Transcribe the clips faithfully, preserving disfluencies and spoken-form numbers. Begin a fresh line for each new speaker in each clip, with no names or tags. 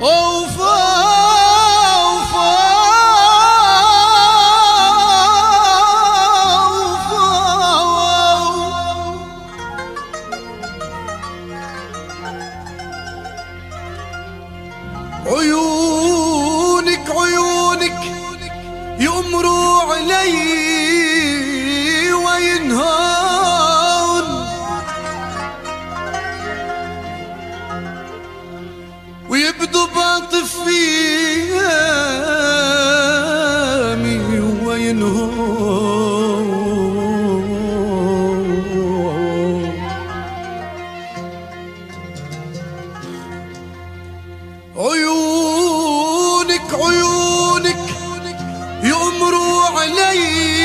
عيونك عيونك يأمروا علي وينهون ويبدو بعطف فيامي وينهون عيونك عيونك يأمروا علي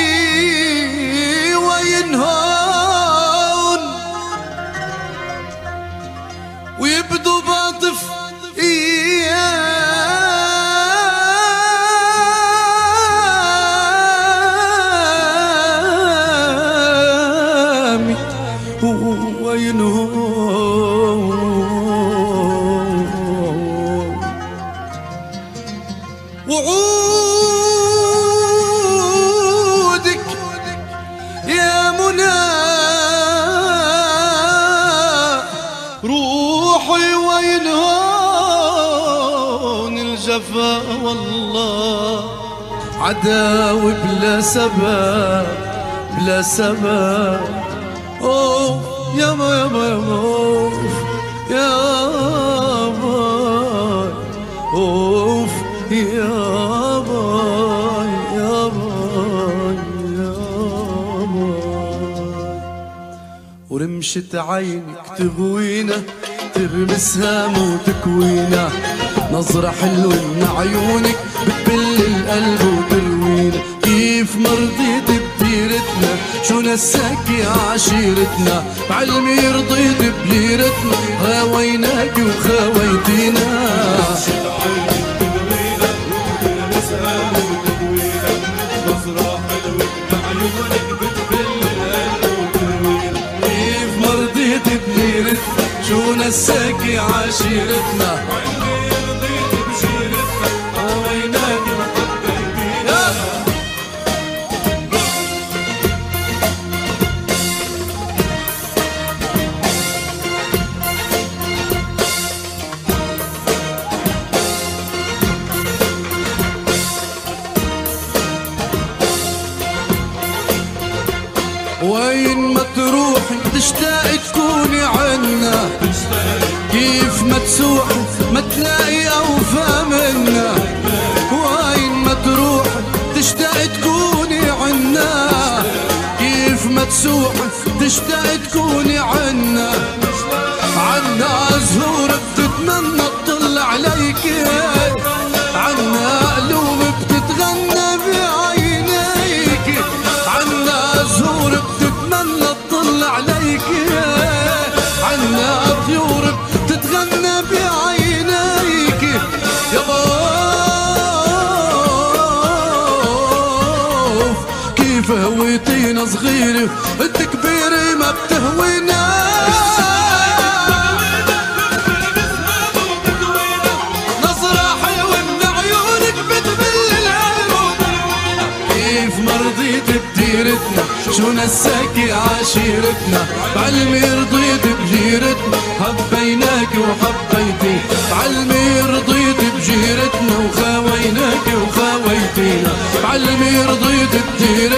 وينهون ويبدو بعطف ايامي وينهون وعودك يا منى روحي وينهون الجفا والله عداوي بلا سبب بلا سبب اوه يابا يابا يابا يابا اوف يابا يابا يابا ورمشة عينك تغوينا ترمسها وتكوينا نظرة حلوة من عيونك بتبل القلب وتروينا كيف مرضيت بديرتنا شو نساكي عشيرتنا بعلمي رضيت بليرتنا خاويناك وخاويتينا كيف مرضيت بليرتنا شو نساكي عشيرتنا بعلمي رضيت بشيرتنا خاويناك وخاويتينا وين ما تروحي تشتاقي تكوني عنا كيف ما تسوحي ما تلاقي أوفى منا وين ما تروحي تشتاقي تكوني عنا كيف ما تسوحي تشتاقي تكوني عنا عنا زهور بتتمنى تطل عليكي عنا قلوب بتتغنى بعينيكي عنا زهور بتتمنى تطل عليكي عنا طيور بتتغنى بعينيكي يا ضيوف كيف هويتينا صغيرة انت كبيرة ما بتهوينا نظرة حلوة من عيونك بتبل القلب كيف مرضيت بديرتنا شو نساكي عشيرتنا بعلمي رضيت بجيرتنا حبيناك وحبيتي بعلمي رضيت بجيرتنا وخاويناك وخاويتينا بعلمي رضيت بجيرتنا